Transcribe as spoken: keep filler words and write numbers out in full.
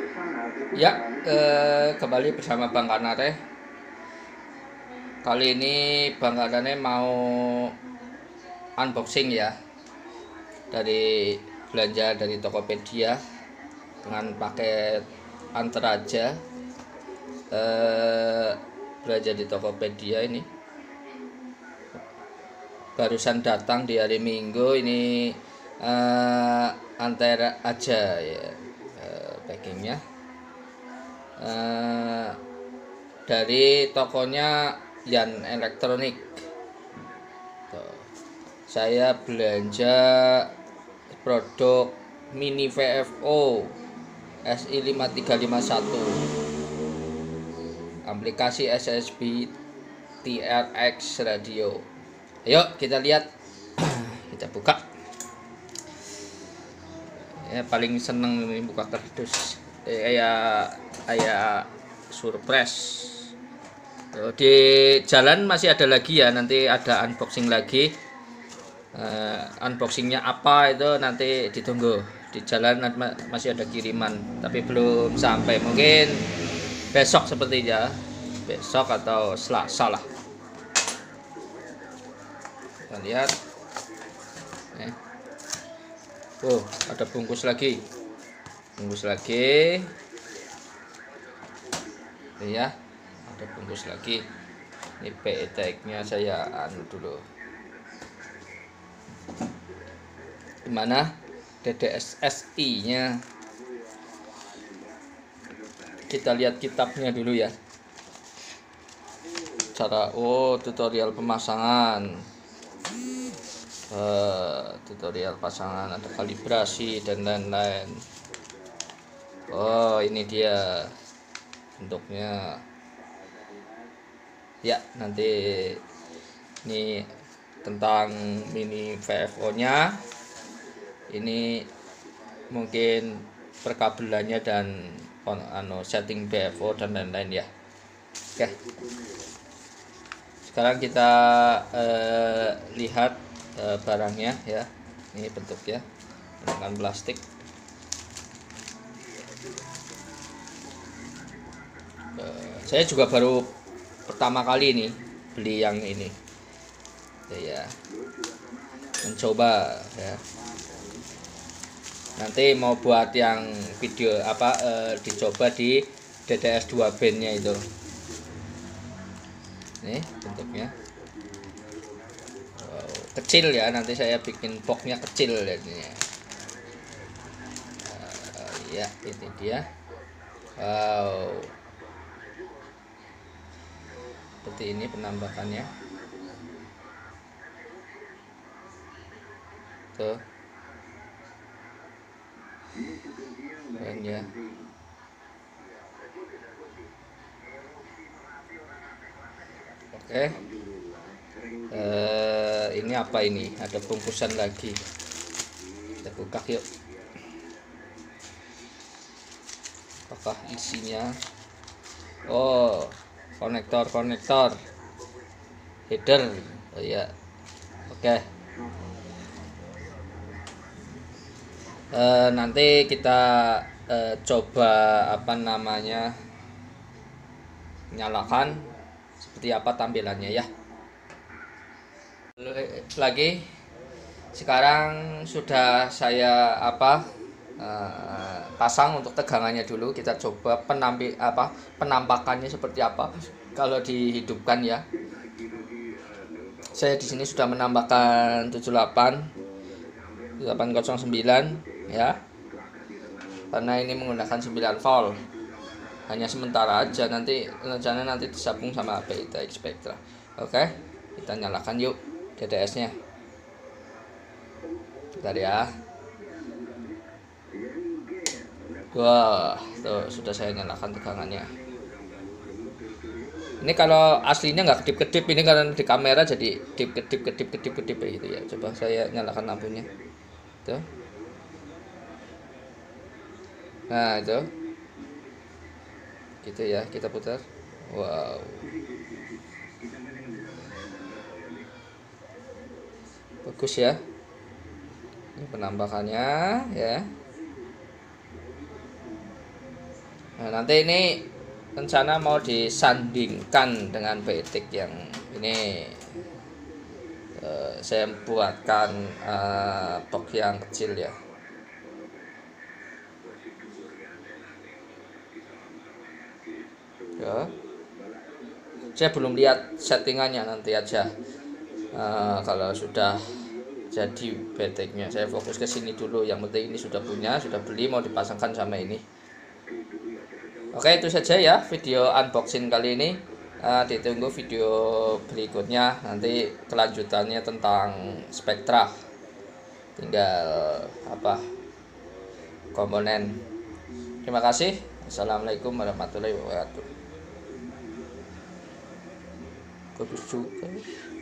Ya, eh, kembali bersama Bang Kanare. Kali ini Bang Kanare mau unboxing ya, dari belanja dari Tokopedia dengan paket antar aja. Eh, belanja di Tokopedia ini barusan datang di hari Minggu ini, eh, antar aja ya, eh, packingnya. Eh, dari tokonya Yan Elektronik. Tuh. Saya belanja produk mini V F O S I lima tiga lima satu, aplikasi S S B T R X radio. Ayo kita lihat. Kita buka. Ya, paling seneng ini buka kardus. Eh, kayak kayak surprise. Tuh, di jalan masih ada lagi ya, nanti ada unboxing lagi. Uh, unboxingnya apa itu nanti ditunggu. Di jalan masih ada kiriman tapi belum sampai, mungkin besok sepertinya, besok atau Selasa lah. Kita lihat. Eh. Oh, ada bungkus lagi, bungkus lagi ya, ada bungkus lagi. Ini P E tag-nya saya anu dulu. Gimana D D S S I-nya? Kita lihat kitabnya dulu ya. Cara oh tutorial pemasangan. Uh, tutorial pasangan, ada kalibrasi dan lain-lain. Oh, ini dia bentuknya. Ya, nanti ini tentang mini V F O-nya. Ini mungkin perkabelannya dan on, ano, setting V F O dan lain-lain ya. Oke. Sekarang kita uh, lihat uh, barangnya ya. Ini bentuknya dengan plastik. Uh, saya juga baru pertama kali ini beli yang ini. Ya, mencoba ya. Nanti mau buat yang video apa uh, dicoba di D D S dua band-nya itu. Nih bentuknya. Wow, kecil ya, nanti saya bikin boxnya kecil jadinya. Uh, ya, ini dia. Wow. Seperti ini penampakannya. Tuh. Keren ya. Oke. Uh, ini apa ini? Ada bungkusan lagi. Kita buka yuk. Apakah isinya? Oh, konektor-konektor header. Oh ya. Oke. Uh, nanti kita uh, coba apa namanya, nyalakan seperti apa tampilannya ya. Lagi sekarang sudah saya apa uh, pasang untuk tegangannya dulu. Kita coba penampi apa penampakannya seperti apa kalau dihidupkan ya. Saya di sini sudah menambahkan tujuh puluh delapan delapan nol sembilan ya, karena ini menggunakan sembilan volt, hanya sementara aja, nanti rencana nanti disambung sama P I T X Spectra. Oke, kita nyalakan yuk D D S nya. Bentar ya. Wah, tuh sudah saya nyalakan tegangannya. Ini kalau aslinya nggak kedip-kedip, ini karena di kamera jadi kedip kedip kedip kedip kedip gitu ya. Coba saya nyalakan lampunya. Tuh. Nah, itu. Gitu ya, kita putar. Wow. Bagus ya. Ini penampakannya ya. Nah, nanti ini rencana mau disandingkan dengan betik yang ini. Uh, saya buatkan uh, box yang kecil ya. Ya. Saya belum lihat settingannya, nanti aja. Uh, kalau sudah jadi betiknya saya fokus ke sini dulu. Yang penting ini sudah punya, sudah beli, mau dipasangkan sama ini. Oke, itu saja ya video unboxing kali ini. Uh, ditunggu video berikutnya, nanti kelanjutannya tentang Spectra, tinggal apa komponen. Terima kasih. Assalamualaikum warahmatullahi wabarakatuh. Bagus juga.